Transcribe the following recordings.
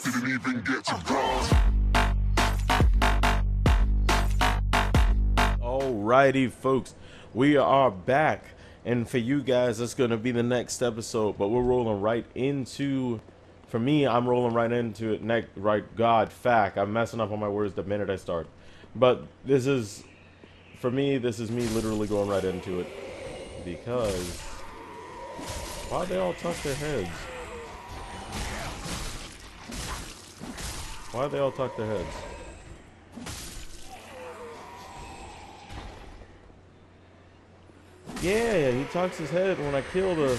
Didn't even get to bronze. Alrighty, folks, we are back, and for you guys, it's gonna be the next episode. But we're rolling right into. For me, I'm rolling right into it. God, fact. I'm messing up on my words the minute I start. But this is, for me, this is me literally going right into it because why'd they all tuck their heads? Why'd they all tuck their heads? Yeah, he tucks his head when I kill the...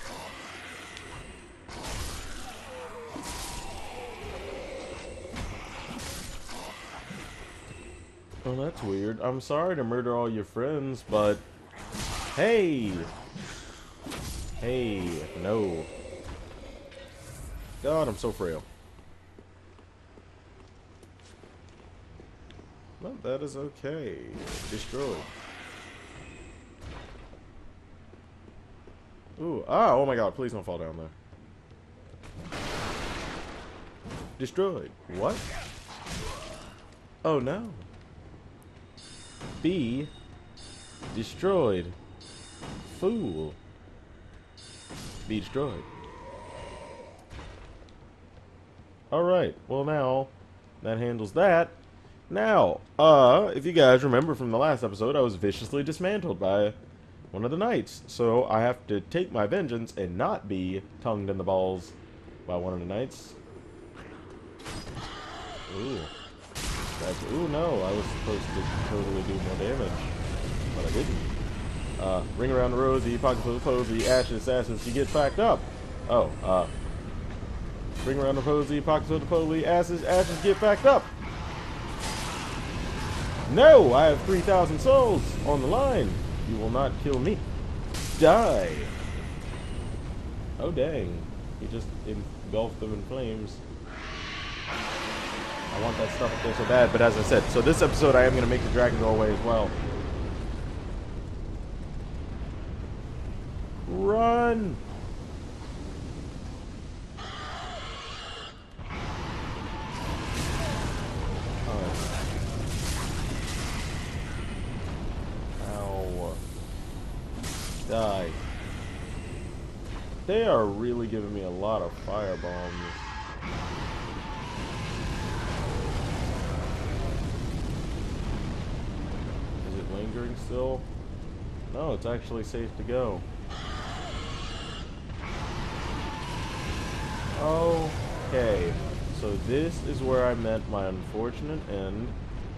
Oh, that's weird. I'm sorry to murder all your friends, but... Hey! Hey, no. God, I'm so frail. But that is okay. Destroyed. Ooh, oh my god, please don't fall down there. Destroyed. What? Oh no. B. Destroyed. Fool. Be destroyed. Alright, well now, that handles that. Now, if you guys remember from the last episode, I was viciously dismantled by one of the knights. So I have to take my vengeance and not be tongued in the balls by one of the knights. Ooh. Ooh, no, I was supposed to totally do more damage, but I didn't. Ring around the rosy, pockets of the posy, ashes, assassins, you get backed up. Oh, ring around the posy, pockets of the posy, ashes, get backed up. No, I have 3,000 souls on the line. You will not kill me. Die. Oh, dang. He just engulfed them in flames. I want that stuff up there so bad, but as I said, so this episode I am going to make the dragon go away as well. Run! Ow. Die. They are really giving me a lot of fire bombs. Is it lingering still? No, it's actually safe to go. Okay, so this is where I met my unfortunate end.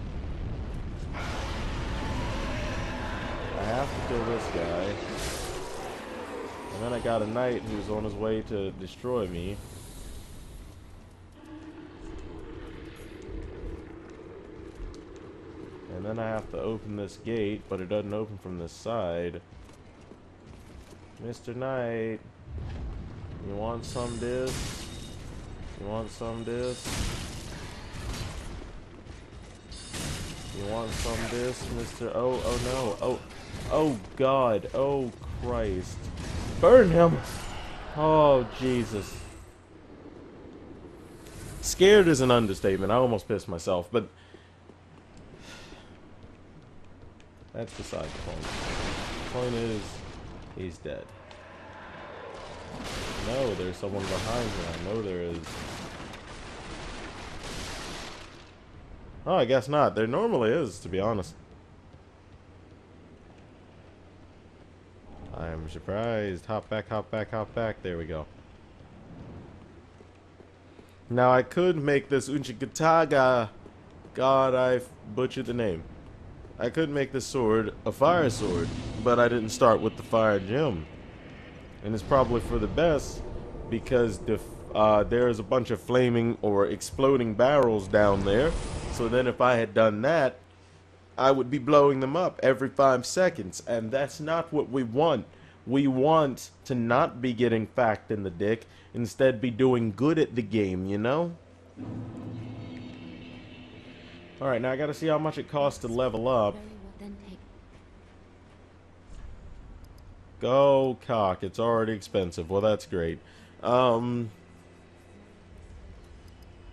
I have to kill this guy. And then I got a knight who's on his way to destroy me. And then I have to open this gate, but it doesn't open from this side. Mr. Knight, you want some this? You want some this? You want some this, Mr. Oh no. Oh God. Oh Christ. Burn him! Oh Jesus. Scared is an understatement. I almost pissed myself, but that's beside the point. The point is, he's dead. No, there's someone behind me. I know there is. Oh, I guess not. There normally is, to be honest. I'm surprised. Hop back, hop back, hop back. There we go. Now, I could make this Unchikataga. God, I butchered the name. I could make this sword a fire sword, but I didn't start with the fire gem. And it's probably for the best, because there's a bunch of flaming or exploding barrels down there. So then if I had done that, I would be blowing them up every 5 seconds, and that's not what we want. We want to not be getting facked in the dick, instead be doing good at the game, you know? Alright, now I gotta see how much it costs to level up. Go cock, it's already expensive. Well, that's great.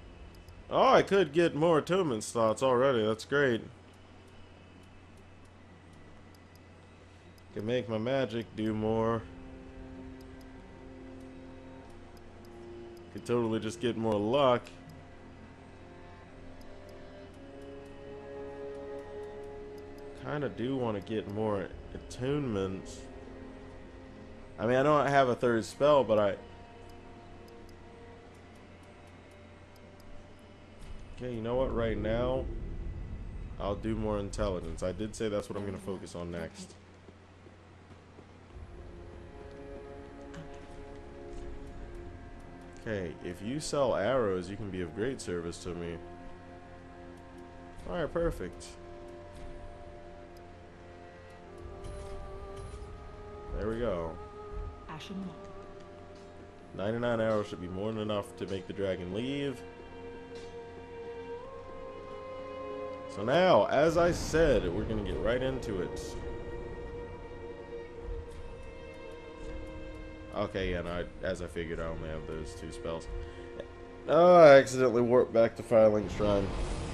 Oh, I could get more attunement slots already. That's great. Can make my magic do more. Could totally just get more luck. Kinda do want to get more attunements. I mean, I don't have a third spell, but Okay, you know what? Right now, I'll do more intelligence. I did say that's what I'm going to focus on next. Okay, if you sell arrows, you can be of great service to me. Alright, perfect. There we go. 99 arrows should be more than enough to make the dragon leave. So now, as I said, we're going to get right into it. Okay, yeah, no, as I figured, I only have those 2 spells. Oh, I accidentally warped back to Firelink Shrine.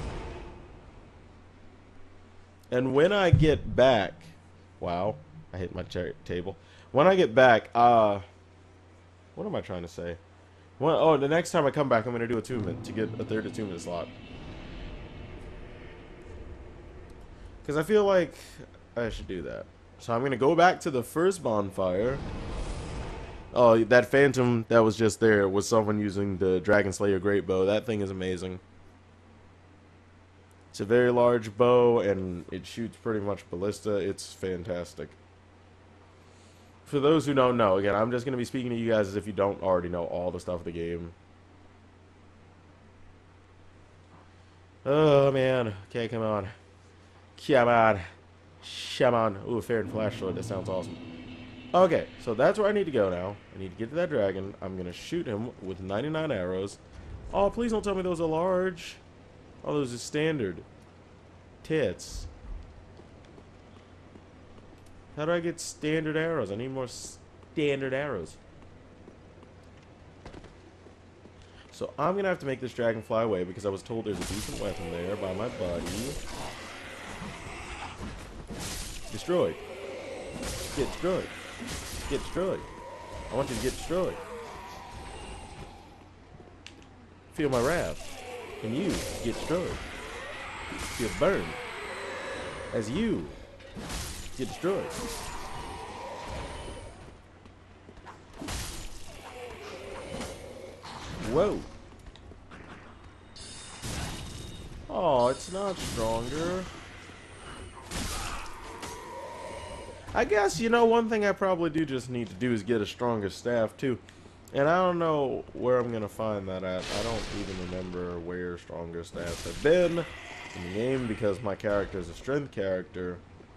And when I get back... Wow, I hit my table. When I get back, what am I trying to say? Well, oh, the next time I come back, I'm going to do attunement to get a 3rd attunement slot. Because I feel like I should do that. So I'm going to go back to the first bonfire. Oh, that phantom that was just there was someone using the Dragon Slayer Great Bow. That thing is amazing. It's a very large bow, and it shoots pretty much ballista. It's fantastic. For those who don't know, again, I'm just going to be speaking to you guys as if you don't already know all the stuff of the game. Oh, man. Okay, come on. Come on. Come on. Ooh, a Fair and Flash Sword. That sounds awesome. Okay, so that's where I need to go now. I need to get to that dragon. I'm going to shoot him with 99 arrows. Oh, please don't tell me those are large. Oh, those are standard. Tits. How do I get standard arrows? I need more standard arrows. So I'm going to have to make this dragon fly away because I was told there's a decent weapon there by my buddy. Destroyed. Get destroyed. Get destroyed. I want you to get destroyed. Feel my wrath. And you get destroyed. Feel burned. As you get destroyed. Whoa. Oh, it's not stronger. I guess, you know, one thing I probably do just need to do is get a stronger staff, too. And I don't know where I'm going to find that at. I don't even remember where stronger staffs have been in the game because my character is a strength character.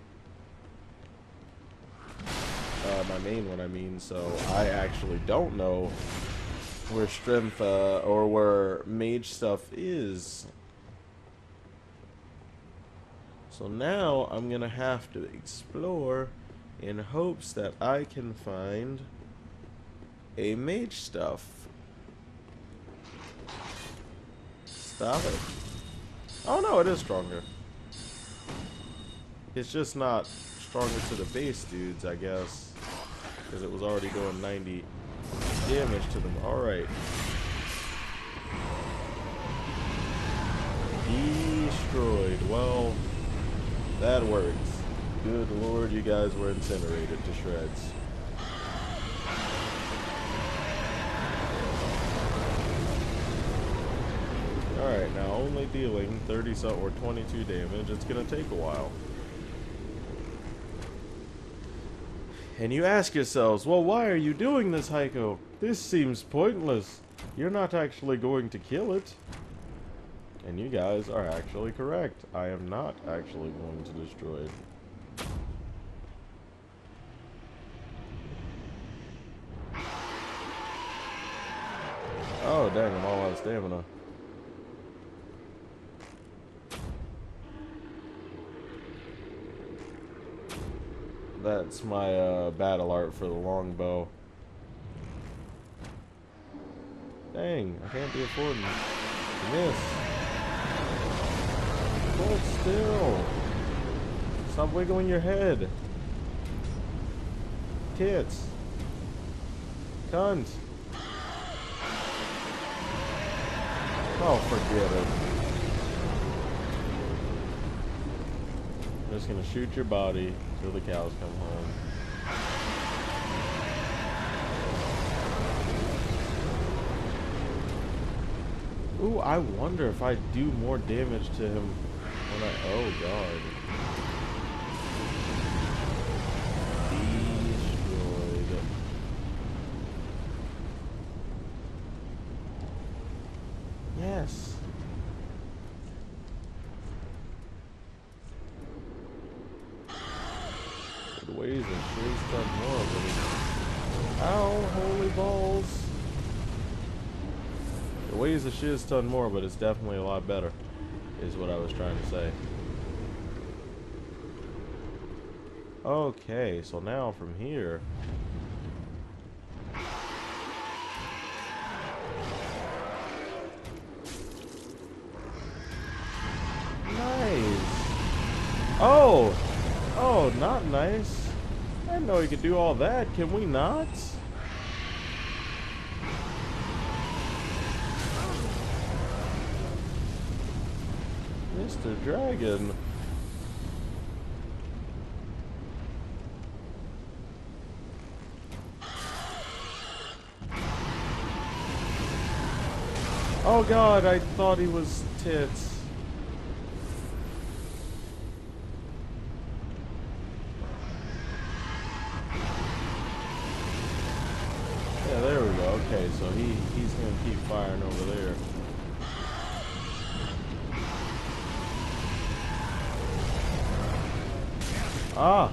My main one, I mean. So I actually don't know where strength or where mage stuff is. So now I'm going to have to explore in hopes that I can find a mage stuff. Stop it. Oh no, it is stronger. It's just not stronger to the base dudes, I guess. Because it was already doing 90 damage to them. Alright. Destroyed. Well, that works. Good lord, you guys were incinerated to shreds. Alright, now only dealing 30 or 22 damage. It's gonna take a while. And you ask yourselves, well, why are you doing this, Heiko? This seems pointless. You're not actually going to kill it. And you guys are actually correct. I am not actually going to destroy it. Oh, dang, I'm all out of stamina. That's my battle art for the longbow. Dang, I can't be affording to miss. Hold still. Stop wiggling your head. Tits. Cunt. Oh, forget it. I'm just gonna shoot your body till the cows come home. Ooh, I wonder if I do more damage to him when I... Oh, God. Destroyed. Yes. The ways and she's done more of it. Ow, holy balls. The ways of shiz ton more, but it's definitely a lot better, is what I was trying to say. Okay, so now from here. Nice. Oh! Oh, not nice. I didn't know you could do all that. Can we not? Mr. Dragon. Oh God, I thought he was tits. Yeah, there we go. Okay, so he's gonna keep firing over there. Ah!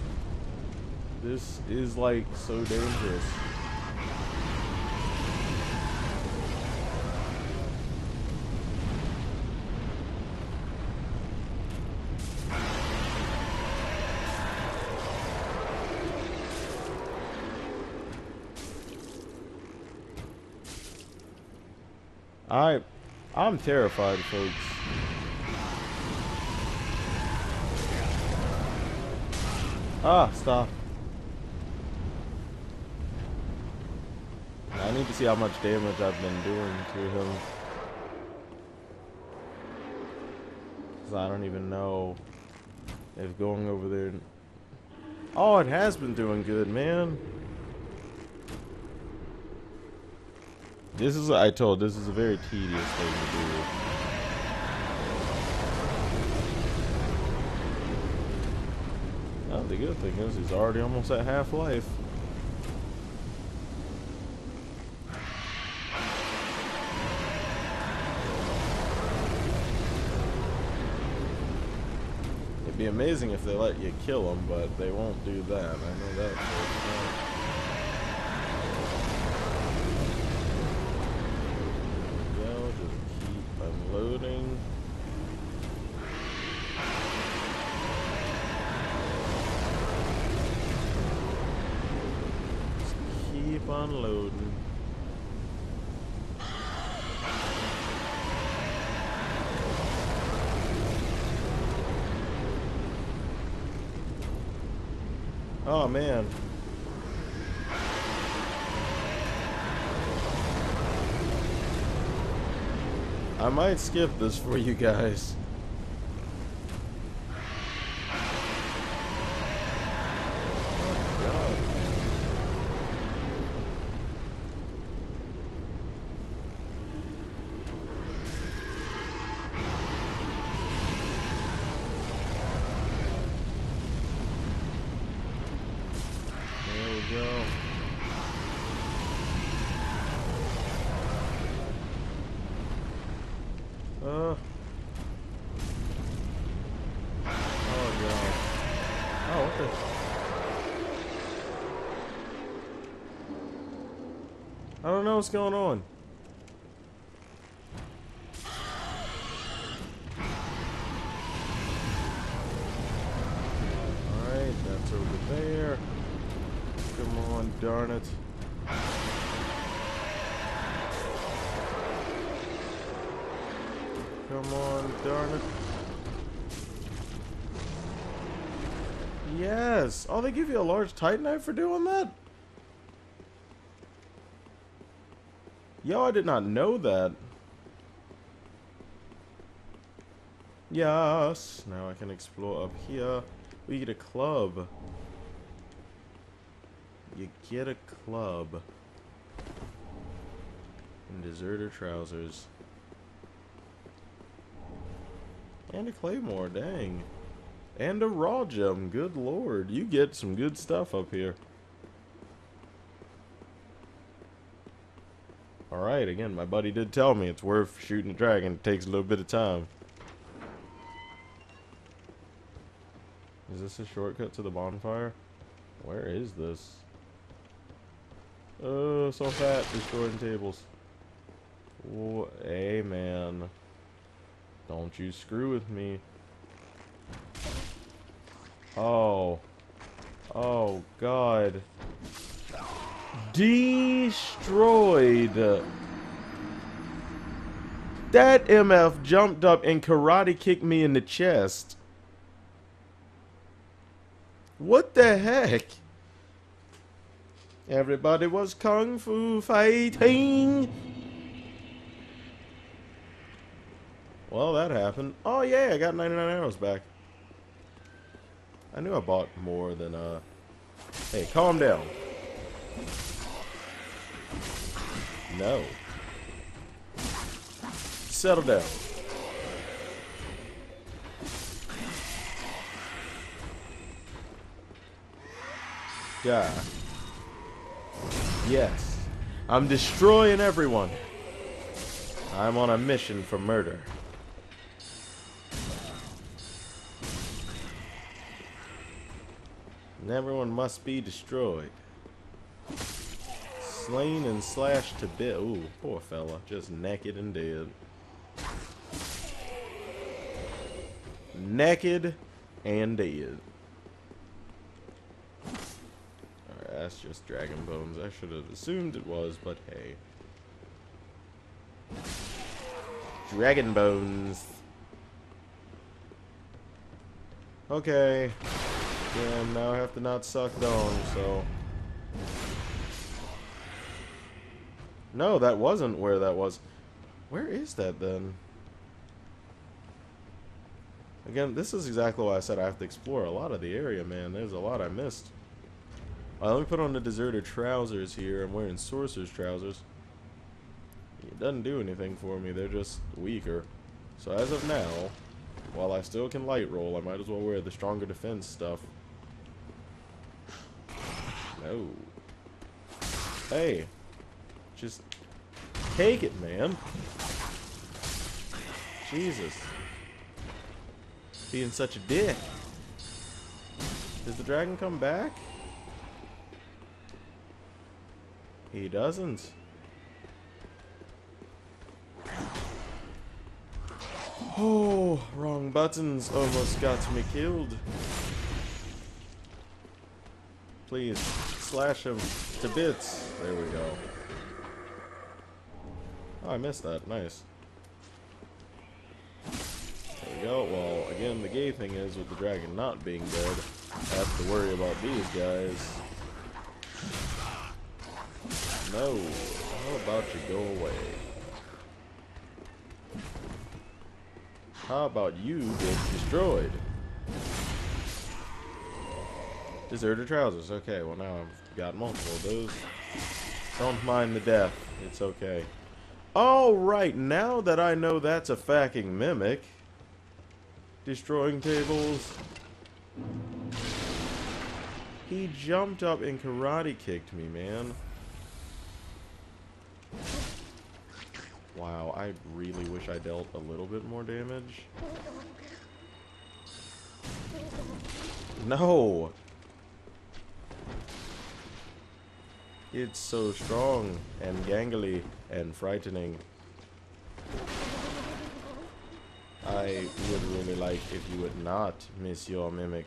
This is like so dangerous. I'm terrified, folks. Ah, stop. I need to see how much damage I've been doing to him. 'Cause I don't even know if going over there... Oh, it has been doing good, man. This is, I told, this is a very tedious thing to do. Oh, the good thing is he's already almost at half-life. It'd be amazing if they let you kill him, but they won't do that. I know that for a fact. Loading. Just keep on loading. Oh man. I might skip this for you guys. Oh, God. There we go. Oh God. Oh, what the? I don't know what's going on. Alright, that's over there. Come on, darn it. Come on, darn it. Yes. Oh, they give you a large titanite for doing that? Yo, I did not know that. Yes. Now I can explore up here. We get a club. You get a club. And deserter trousers. And a claymore, dang. And a raw gem, good lord. You get some good stuff up here. Alright, again, my buddy did tell me it's worth shooting a dragon. It takes a little bit of time. Is this a shortcut to the bonfire? Where is this? Oh, so fat, destroying tables. Oh, hey man. Don't you screw with me. Oh. Oh, God. Destroyed. That MF jumped up and karate kicked me in the chest. What the heck? Everybody was kung fu fighting. Well, that happened. Oh, yeah, I got 99 arrows back. I knew I bought more than, Hey, calm down. No. Settle down. Die. Yes. I'm destroying everyone. I'm on a mission for murder. And everyone must be destroyed. Slain and slashed to bit. Ooh, poor fella. Just naked and dead. Naked and dead. Alright, that's just dragon bones. I should have assumed it was, but hey. Dragon bones. Okay. Damn, now I have to not suck down, so... No, that wasn't where that was. Where is that, then? Again, this is exactly why I said I have to explore a lot of the area, man. There's a lot I missed. Let me put on the deserter trousers here. I'm wearing sorcerer's trousers. It doesn't do anything for me. They're just weaker. So as of now, while I still can light roll, I might as well wear the stronger defense stuff. No. Hey. Just take it, man. Jesus. Being such a dick. Does the dragon come back? He doesn't. Oh, wrong buttons almost got me killed. Please, slash him to bits. There we go. Oh, I missed that. Nice. There we go. Well, again, the gay thing is with the dragon not being dead, I have to worry about these guys. No. How about you go away? How about you get destroyed? Deserter trousers. Okay, well now I've got multiple of those. Don't mind the death. It's okay. Alright, now that I know that's a fucking mimic. Destroying tables. He jumped up and karate kicked me, man. Wow, I really wish I dealt a little bit more damage. No! It's so strong and gangly and frightening. I would really like if you would not miss your mimic.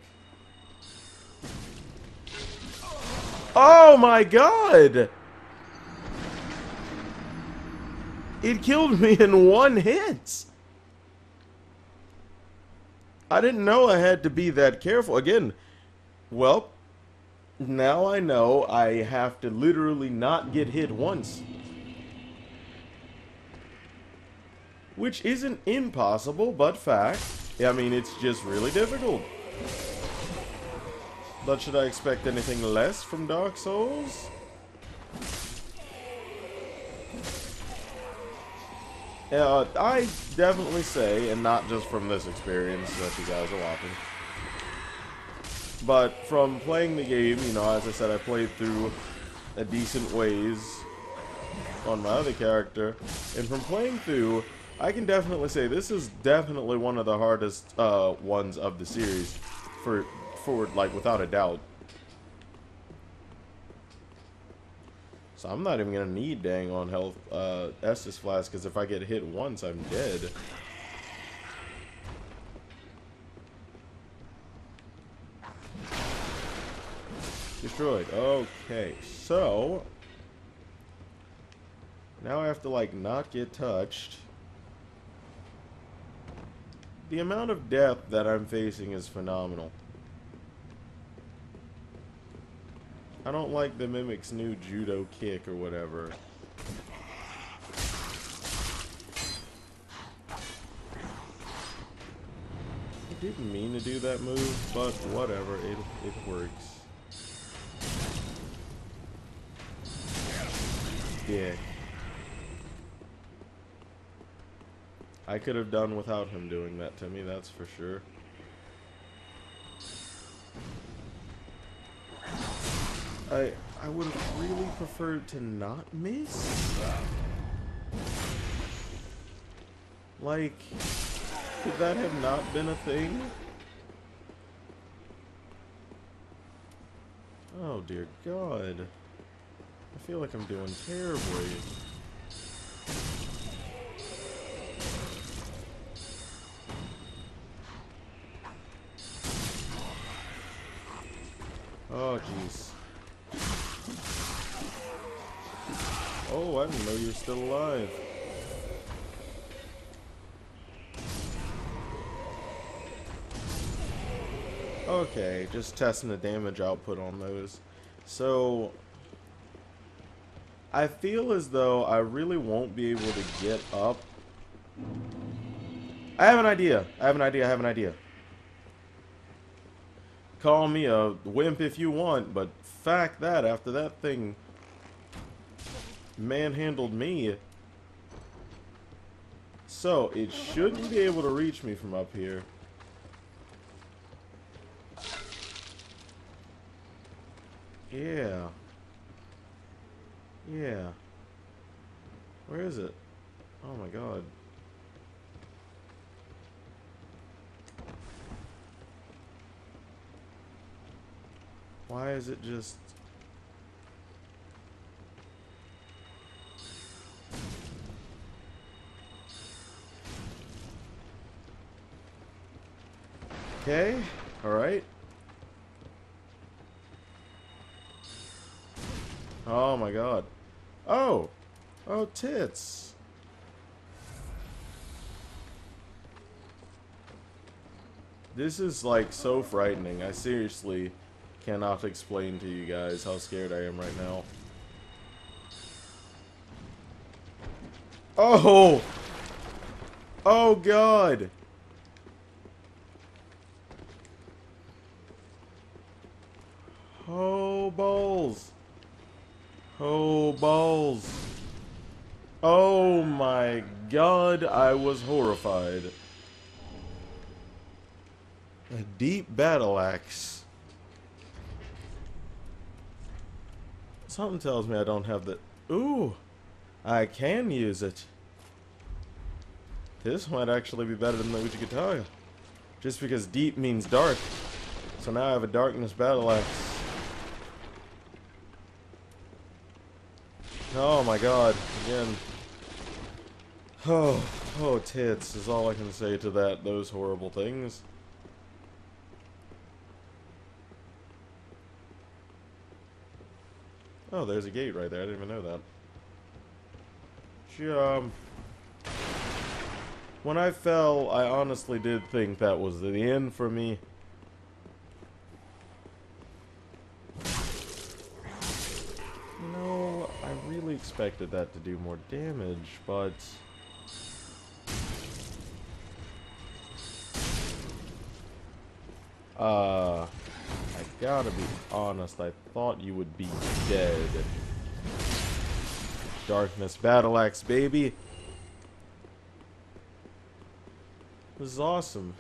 Oh my god! It killed me in one hit! I didn't know I had to be that careful. Again, Well, now I know I have to literally not get hit once. Which isn't impossible, but fact. I mean, it's just really difficult. But should I expect anything less from Dark Souls? I definitely say, and not just from this experience that you guys are watching, but from playing the game, you know, as I said, I played through a decent ways on my other character, and from playing through, I can definitely say this is definitely one of the hardest ones of the series, for like, without a doubt. So I'm not even gonna need dang on health Estus Flask, because if I get hit once, I'm dead. Destroyed. Okay, so now I have to, like, not get touched. The amount of death that I'm facing is phenomenal. I don't like the Mimic's new judo kick or whatever. I didn't mean to do that move, but whatever, it works. Dick. I could have done without him doing that to me, that's for sure. I would have really preferred to not miss. Like, could that have not been a thing? Oh dear God. I feel like I'm doing terribly. Oh jeez. Oh, I didn't know you were still alive. Okay, just testing the damage output on those. So, I feel as though I really won't be able to get up. I have an idea. I have an idea. I have an idea. Call me a wimp if you want, but fact that after that thing manhandled me, so it shouldn't be able to reach me from up here. Yeah. Yeah. Where is it? Oh my God. Why is it just... Okay, alright. Oh my God. Oh! Oh, tits! This is, like, so frightening. I seriously cannot explain to you guys how scared I am right now. Oh! Oh God! Oh balls! Oh balls! Oh my God, I was horrified. A deep battle axe. Something tells me I don't have the... Ooh! I can use it. This might actually be better than the Uchigataya. Just because deep means dark. So now I have a darkness battle axe. Oh my God, again. Oh, tits is all I can say to those horrible things. Oh, there's a gate right there. I didn't even know that. When I fell, I honestly did think that was the end for me. expected that to do more damage, but... I gotta be honest, I thought you would be dead. Darkness Battle Axe, baby! This is awesome.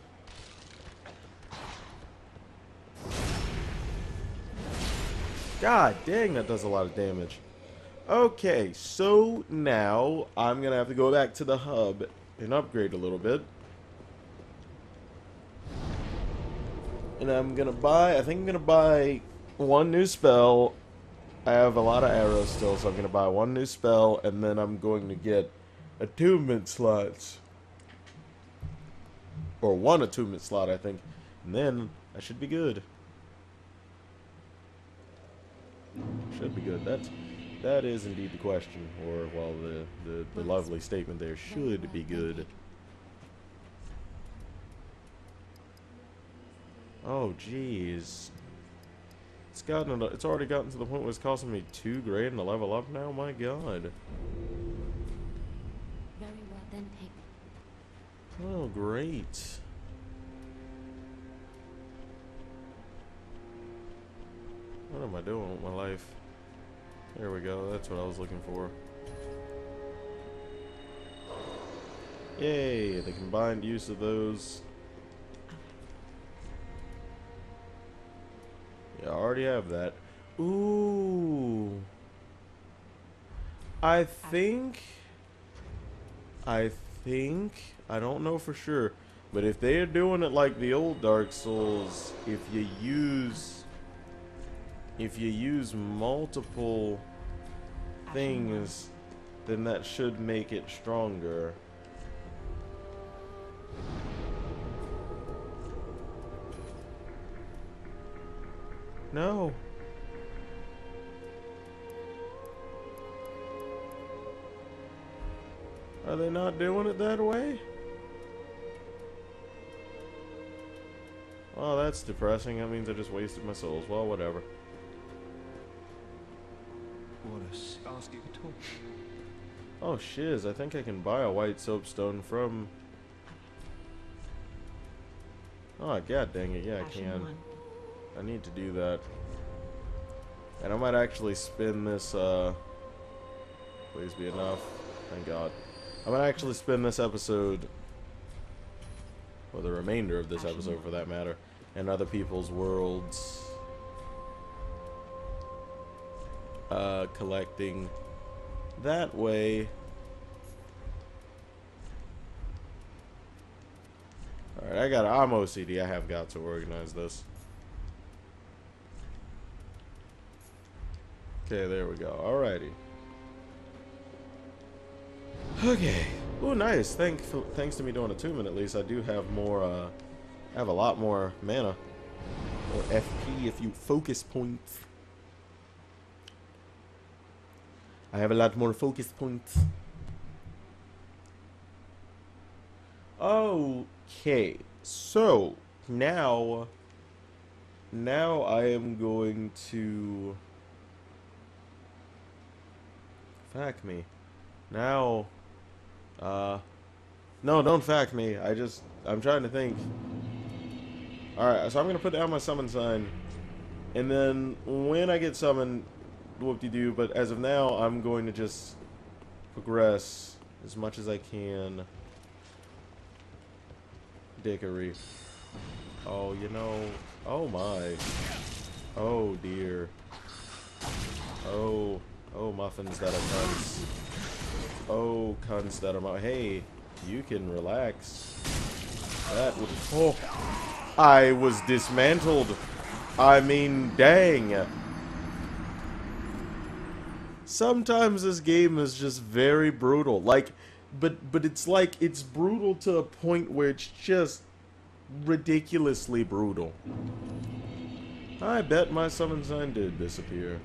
God dang, that does a lot of damage. Okay, so now I'm gonna have to go back to the hub and upgrade a little bit. And I'm gonna buy, I think I'm gonna buy one new spell. I have a lot of arrows still, so I'm gonna buy one new spell, and then I'm going to get attunement slots. Or one attunement slot, I think. And then I should be good. Should be good. That is indeed the question. Or, well, the lovely statement there. Should be good. Oh, jeez. It's already gotten to the point where it's costing me 2 grand to level up now? My god. Very well then, Pig. Oh, great. What am I doing with my life? There we go, that's what I was looking for. Yay, the combined use of those. Yeah, I already have that. Ooh. I think, I don't know for sure, but if they are doing it like the old Dark Souls, if you use multiple things, then that should make it stronger. No. Are they not doing it that way? Oh, that's depressing. That means I just wasted my souls. Well, whatever. Ask you to talk. Oh, shiz. I think I can buy a white soapstone from... Oh, god dang it. Yeah, I can. I need to do that. And I might actually spin this, please be enough. Thank God. I might actually spin this episode, or the remainder of this episode for that matter, in other people's worlds. Collecting that way. Alright, I'm OCD. I have got to organize this. Okay, there we go. Alrighty. Okay. Oh, nice. Thanks to me doing attunement, at least I do have more. I have a lot more mana, or FP, if you focus points. I have a lot more focus points. Okay, so now I am going to fact me. Now, no, don't fact me. I'm trying to think. Alright, so I'm gonna put down my summon sign, and then when I get summoned, whoop-de-doo, but as of now, I'm going to just progress as much as I can. Dickery. Oh, you know, oh my. Oh dear. Oh muffins that are cunts. Oh, cunts that are hey, you can relax. That would, oh, I was dismantled. I mean, dang. Sometimes this game is just very brutal. Like, but it's like, it's brutal to a point where it's just ridiculously brutal. I bet my summon sign did disappear.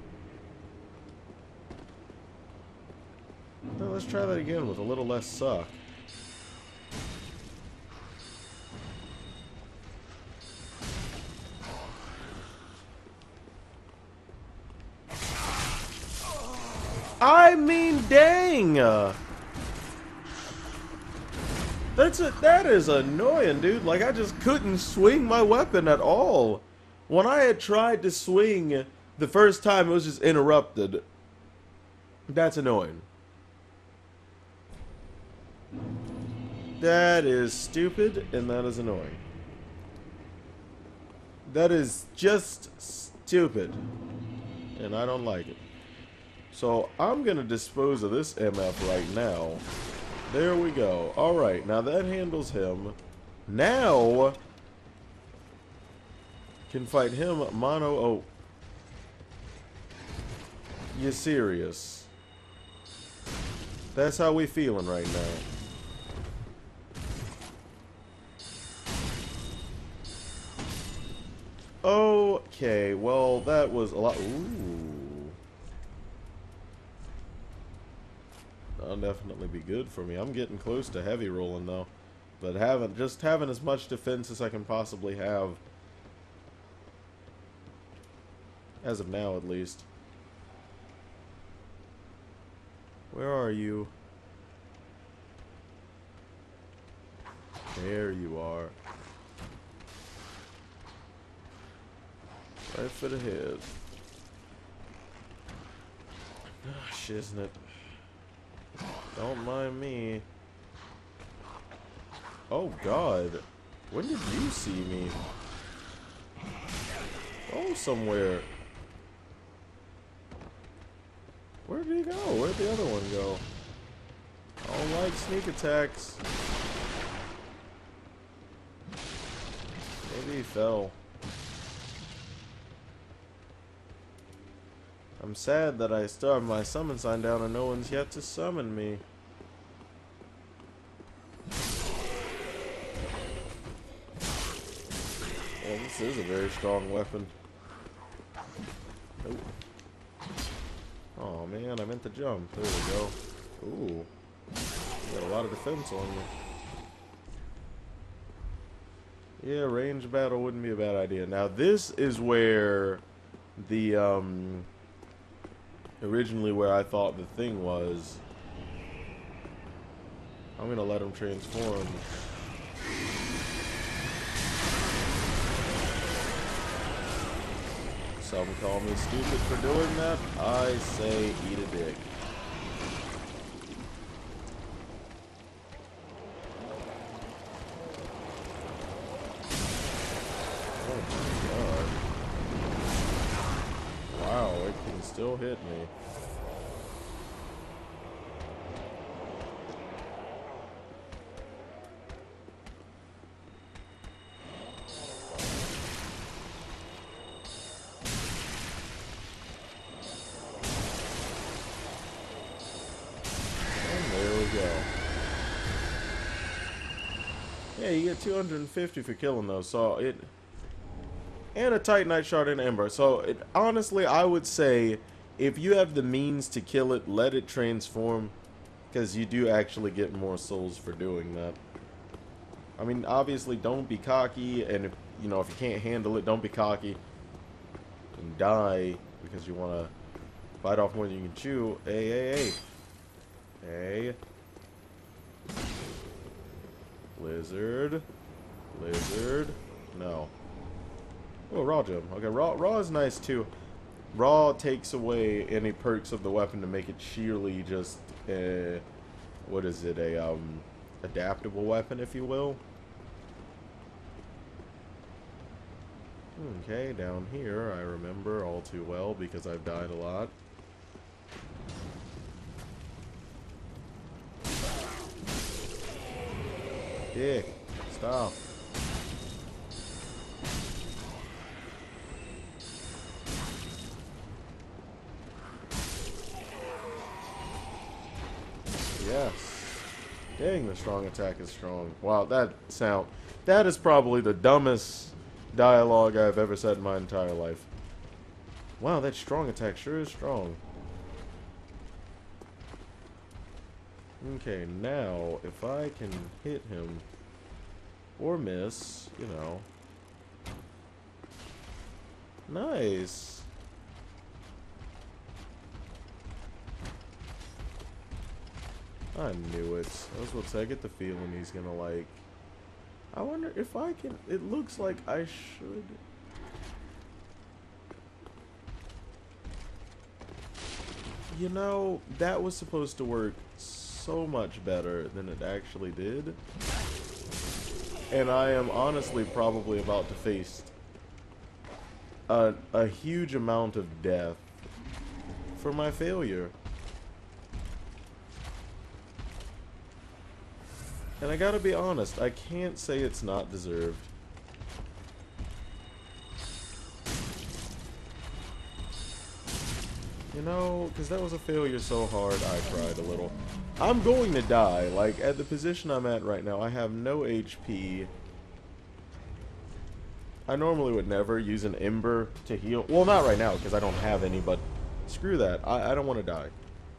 Well, let's try that again with a little less suck. I mean, dang! That is annoying, dude. Like, I just couldn't swing my weapon at all. When I had tried to swing the first time, it was just interrupted. That's annoying. That is stupid, and that is annoying. That is just stupid. And I don't like it. So, I'm gonna dispose of this MF right now. There we go. Alright, now that handles him. Now, can fight him mono. Oh. You serious? That's how we feeling right now. Okay, well, that was a lot. Ooh. That'll definitely be good for me. I'm getting close to heavy rolling, though. But just having as much defense as I can possibly have. As of now, at least. Where are you? There you are. Right for the head. Ah, shiznit. Don't mind me. Oh God. When did you see me? Oh, somewhere. Where did he go? Where'd the other one go? I don't like sneak attacks. Maybe he fell. I'm sad that I starved my summon sign down and no one's yet to summon me. Well, this is a very strong weapon. Nope. Oh man, I meant to jump. There we go. Ooh. You got a lot of defense on you. Yeah, range battle wouldn't be a bad idea. Now this is where the originally where I thought the thing was. I'm gonna let him transform. Some call me stupid for doing that. I say eat a dick. Oh my god. Wow, it can still hit me. Yeah, you get 250 for killing those, so it... And a Titanite Shard and Ember. So, honestly, I would say, if you have the means to kill it, let it transform. Because you do actually get more souls for doing that. I mean, obviously, don't be cocky, and if you can't handle it, don't be cocky. And die, because you want to bite off more than you can chew. Hey. Hey. Blizzard. No. Oh, raw gem. Okay, raw is nice too. Raw takes away any perks of the weapon to make it sheerly just what is it? A adaptable weapon, if you will. Okay, down here I remember all too well because I've died a lot. Dick, stop. Yes. Dang, the strong attack is strong. Wow, that is probably the dumbest dialogue I've ever said in my entire life. Wow, that strong attack sure is strong. Okay, now, if I can hit him, or miss, you know. Nice. I knew it. I was about to say, I get the feeling he's gonna like... I wonder if I can... It looks like I should... You know, that was supposed to work so much better than it actually did. And I am honestly probably about to face a huge amount of death for my failure. And I gotta be honest, I can't say it's not deserved. You know, because that was a failure so hard, I cried a little. I'm going to die. Like, at the position I'm at right now, I have no HP. I normally would never use an Ember to heal. Well, not right now, because I don't have any, but screw that. I don't want to die.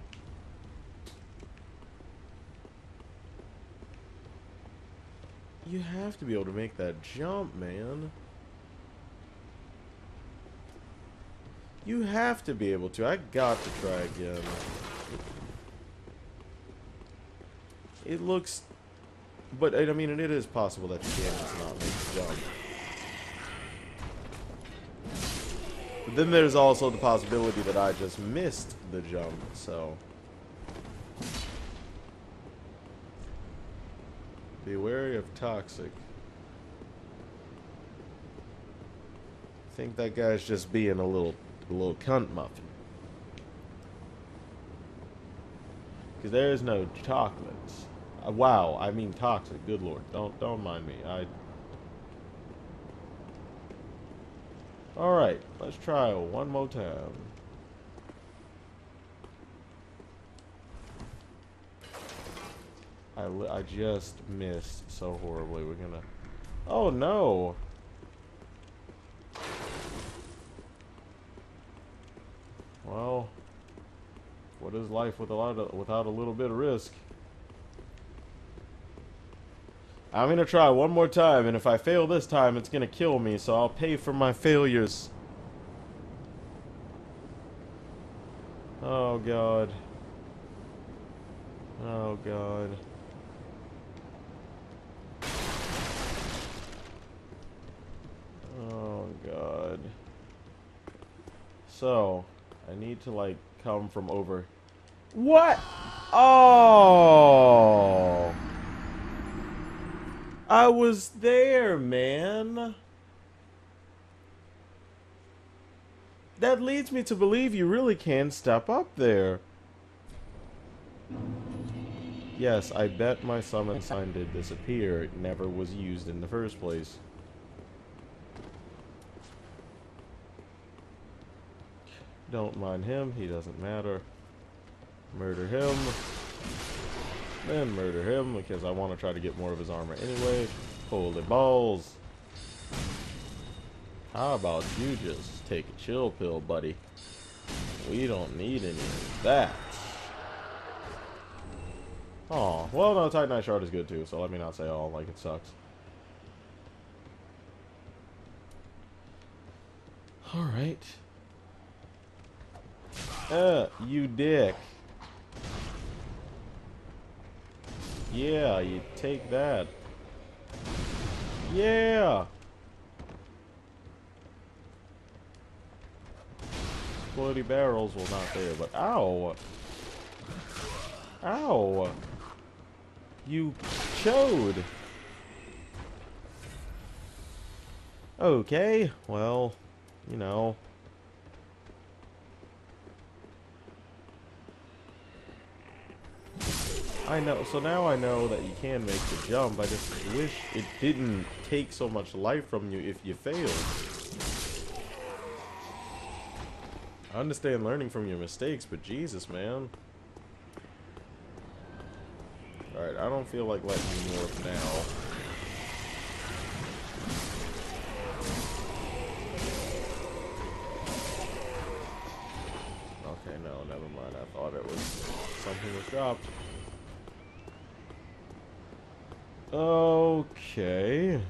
You have to be able to make that jump, man. You have to be able to. I got to try again. It looks... But, I mean, it is possible that you can just not make the jump. But then there's also the possibility that I just missed the jump, so... Be wary of toxic. I think that guy's just being a little cunt muffin. Because there is no chocolate. Wow, I mean toxic. Good lord, don't mind me. All right, let's try one more time. I just missed so horribly. We're gonna... Oh no! Well, what is life without a little bit of risk? I'm gonna try one more time, and if I fail this time, it's gonna kill me, so I'll pay for my failures. Oh god. Oh god. Oh god. So, I need to like come from over. What? Oh! I was there, man. That leads me to believe you really can step up there. Yes, I bet my summon sign did disappear. It never was used in the first place. Don't mind him, he doesn't matter. Murder him. Then murder him, because I want to try to get more of his armor anyway. Holy balls. How about you just take a chill pill, buddy? We don't need any of that. Oh, well no, Titanite Shard is good too, so let me not say oh, like it sucks. Alright. You dick. Yeah, you take that. Yeah! Bloody barrels, well not there, but ow! Ow! You chode! Okay, well, you know. I know, so now I know that you can make the jump. I just wish it didn't take so much life from you if you failed. I understand learning from your mistakes, but Jesus, man. Alright, I don't feel like letting you morph now. Okay, no, never mind. I thought it was something was dropped. Okay.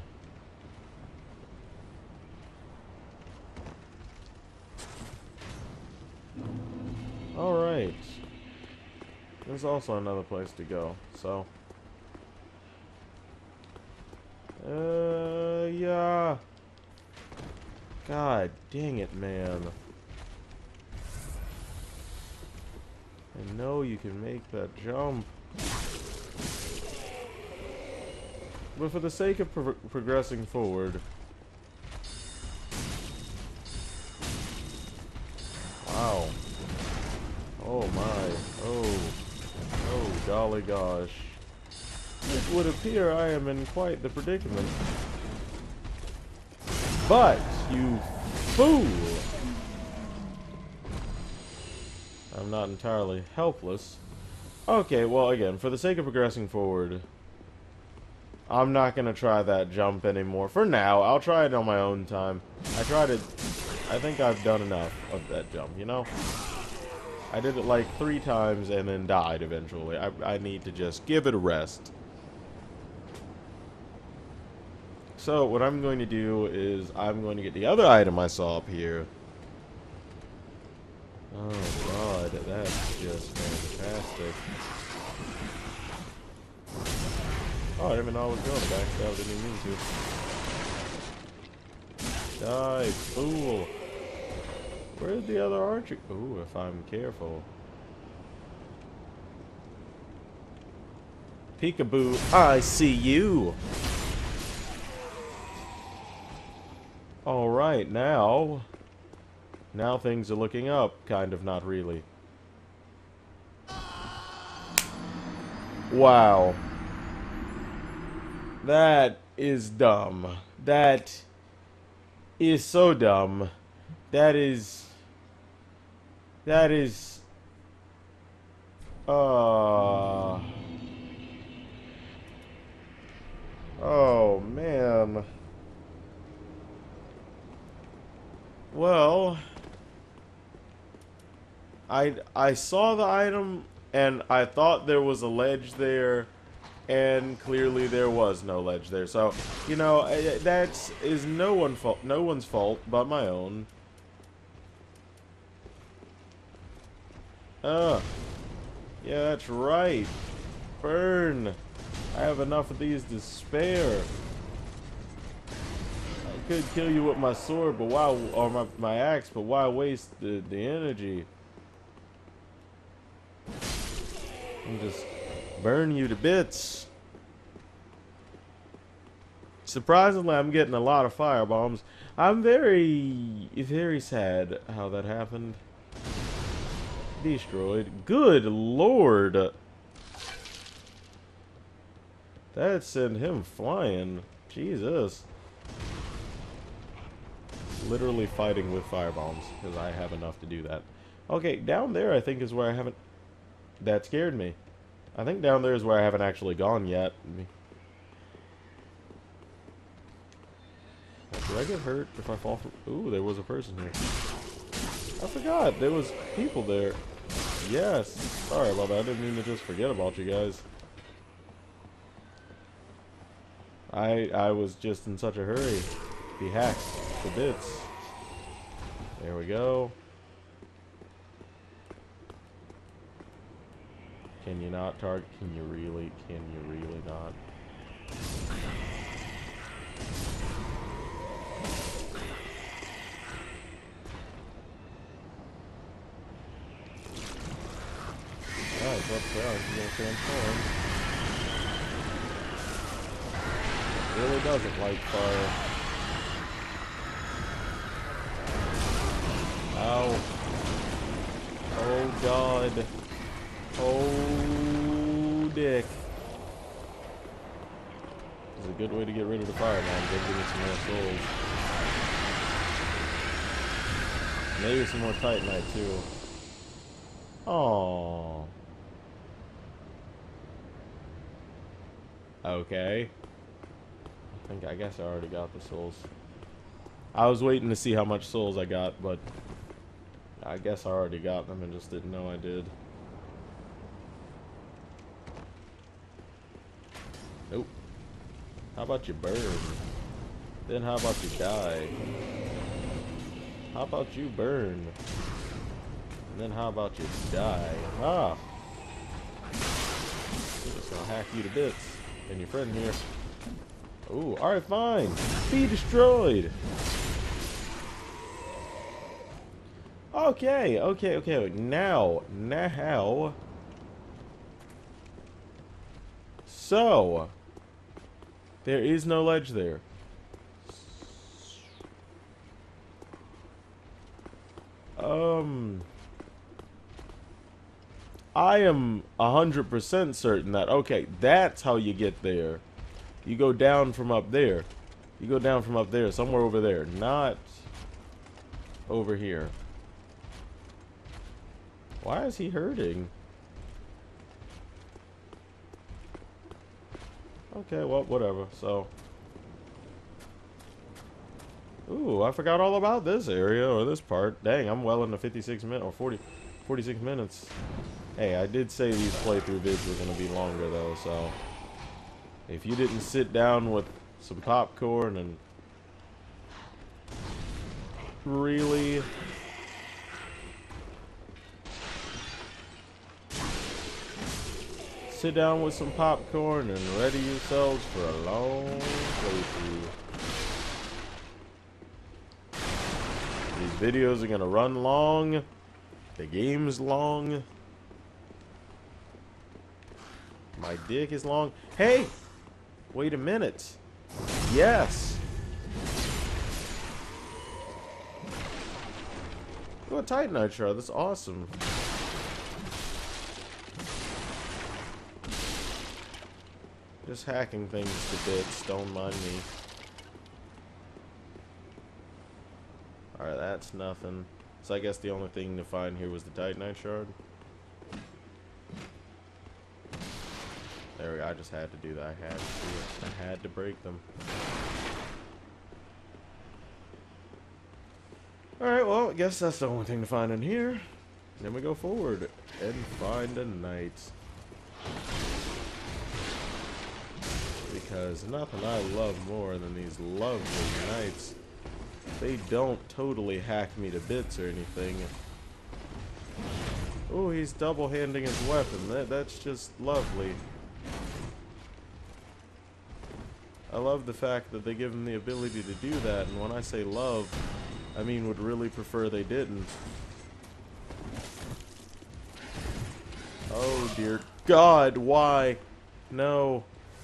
Alright. There's also another place to go, so. Yeah. God dang it, man. I know you can make that jump. But for the sake of progressing forward. Wow. Oh my. Oh, golly gosh. It would appear I am in quite the predicament. But, you fool! I'm not entirely helpless. Okay, well, again, for the sake of progressing forward, I'm not gonna try that jump anymore. For now, I'll try it on my own time. I think I've done enough of that jump, you know? I did it like 3 times and then died eventually. I need to just give it a rest. So, what I'm going to do is I'm going to get the other item I saw up here. Oh god, that's just fantastic. Oh, I didn't even know I was going back. I didn't even mean to. Die, fool. Where's the other archer? Ooh, if I'm careful. Peekaboo, I see you! Alright, now things are looking up. Kind of, not really. Wow. That is dumb. That is so dumb. That is... Oh, man. Well... I saw the item, and I thought there was a ledge there, and clearly there was no ledge there. So, you know, that is no one's fault but my own. Yeah, that's right. Burn. I have enough of these to spare. I could kill you with my sword, but why, or my axe, but why waste the energy? And just burn you to bits. Surprisingly, I'm getting a lot of firebombs. I'm very sad how that happened. Destroyed. Good lord. That sent him flying. Jesus. Literally fighting with firebombs, because I have enough to do that. Okay, down there I think is where I haven't... That scared me. I think down there is where I haven't actually gone yet. Did I get hurt if I fall from... Ooh, there was a person here. I forgot, there was people there. Yes. Sorry about that, I didn't mean to just forget about you guys. I was just in such a hurry. Be hacked to bits. There we go. Can you not target? Can you really not? Alright, so up there, he's gonna transform. It really doesn't like fire. Ow. Oh god. Oh, dick. This is a good way to get rid of the fire, man. Give me some more souls. Maybe some more Titanite, too. Aww. Okay. I guess I already got the souls. I was waiting to see how much souls I got, but I guess I already got them and just didn't know I did. Nope. How about you burn? Then how about you die? How about you burn? And then how about you die? Ah! I'll hack you to bits. And your friend here. Ooh, alright, fine. Be destroyed. Okay. Now. So, there is no ledge there. I am 100% certain that, okay, that's how you get there. You go down from up there. You go down from up there, somewhere over there, not over here. Why is he hurting? Okay, well, whatever. So, ooh, I forgot all about this area or this part. Dang, I'm well into 56 minutes or 46 minutes. Hey, I did say these playthrough vids were gonna be longer though, so if you didn't sit down with some popcorn and really sit down with some popcorn and ready yourselves for a long playthrough. These videos are gonna run long. The game's long. My dick is long. Hey! Wait a minute. Yes! Oh, a Titanite shard. That's awesome. Just hacking things to bits. Don't mind me. Alright, that's nothing. So I guess the only thing to find here was the Titanite shard. There we go. I just had to do that. I had to do it. I had to break them. Alright, well, I guess that's the only thing to find in here. Then we go forward and find a knight. Because nothing I love more than these lovely knights. They don't totally hack me to bits or anything. Oh, he's double-handing his weapon. That's just lovely. I love the fact that they give him the ability to do that, and when I say love, I mean would really prefer they didn't. Oh dear God, why? No.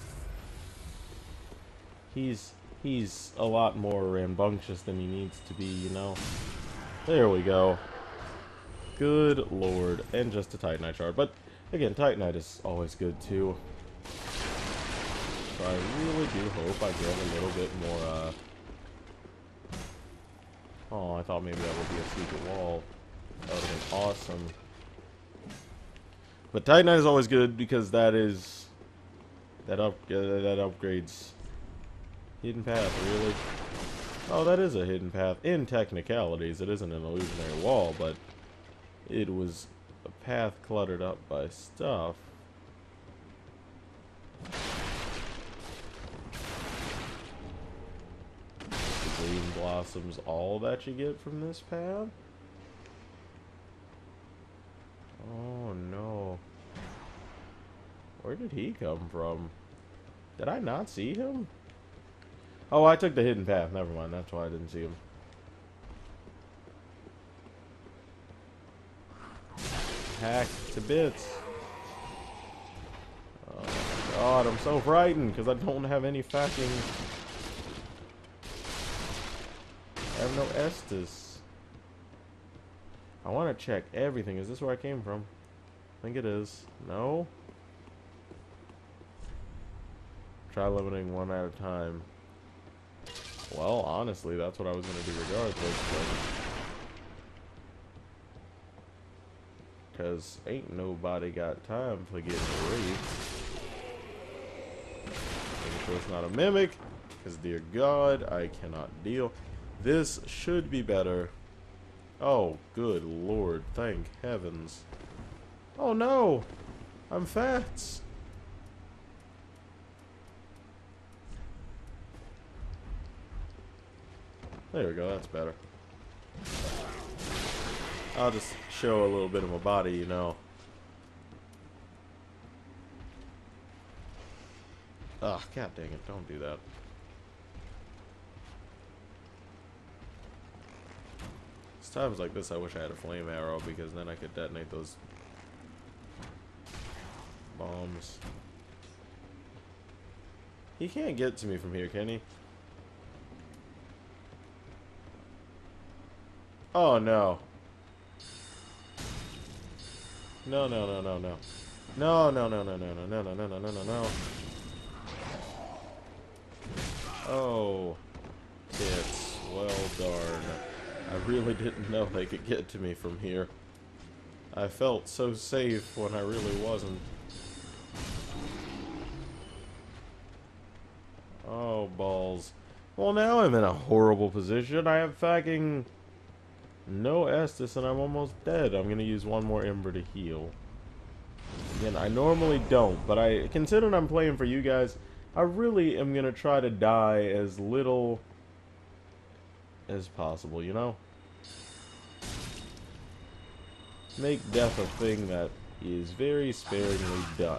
He's a lot more rambunctious than he needs to be, you know. There we go. Good lord. And just a Titanite shard. But again, Titanite is always good too. So I really do hope I get a little bit more, oh, I thought maybe that would be a secret wall. That would have been awesome. But Titanite is always good because that is... that upgrades... Hidden path, really? Oh, that is a hidden path. In technicalities, it isn't an illusionary wall, but... it was a path cluttered up by stuff. Green blossoms all that you get from this path? Oh no. Where did he come from? Did I not see him? Oh, I took the hidden path. Never mind. That's why I didn't see him. Hack to bits. Oh my God, I'm so frightened because I don't have any fucking... I have no Estus. I want to check everything. Is this where I came from? I think it is. No? Try limiting one at a time. Well, honestly, that's what I was going to do regardless. Because ain't nobody got time for getting raped. Making sure it's not a mimic. Because, dear God, I cannot deal. This should be better. Oh, good lord. Thank heavens. Oh, no. I'm fat. There we go. That's better. I'll just show a little bit of my body, you know. Ugh, god dang it, don't do that. It's times like this I wish I had a flame arrow, because then I could detonate those bombs. He can't get to me from here, can he? Oh no. No, no, no, no, no. No, no, no, no, no, no, no, no, no, no, no, no, no. Oh. Tits. Well, darn. I really didn't know they could get to me from here. I felt so safe when I really wasn't. Oh, balls. Well, now I'm in a horrible position. I have fucking no Estus and I'm almost dead. I'm gonna use one more Ember to heal. Again, I normally don't, but considering I'm playing for you guys, I really am gonna try to die as little as possible, you know? Make death a thing that is very sparingly done.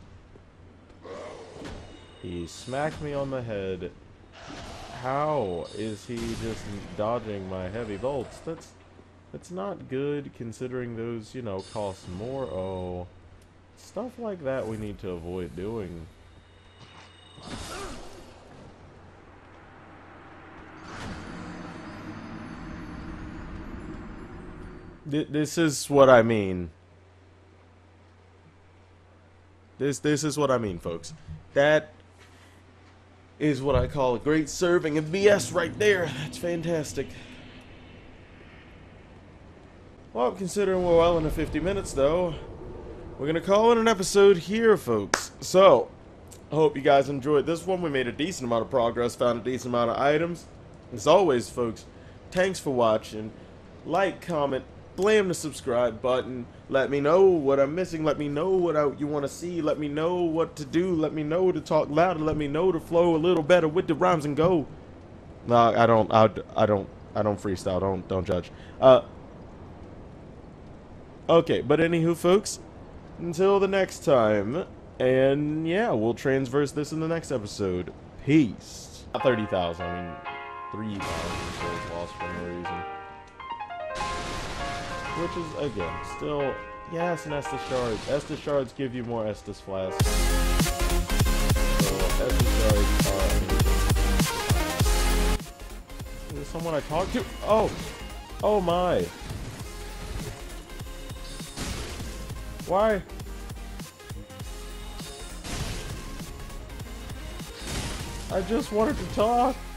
He smacked me on the head. How is he just dodging my heavy bolts? That's not good, considering those, you know, cost more. Oh, stuff like that we need to avoid doing. This is what I mean. This is what I mean, folks. That is what I call a great serving of BS right there. That's fantastic. Well, considering we're well into 50 minutes, though, we're going to call it an episode here, folks. So, I hope you guys enjoyed this one. We made a decent amount of progress, found a decent amount of items. As always, folks, thanks for watching. Like, comment, blam the subscribe button. Let me know what I'm missing. Let me know what you want to see. Let me know what to do. Let me know to talk louder. Let me know to flow a little better with the rhymes and go. No, I don't freestyle. Don't judge. Okay, but anywho, folks, until the next time, and yeah, we'll transverse this in the next episode. Peace. Not 30,000. I mean, 3,000 souls lost for no reason. Which is, again, still, yes, an Estus Shards. Estus Shards give you more Estus Flasks. So, Estus Shards are amazing. Is there someone I talked to? Oh! Oh my! Why? I just wanted to talk.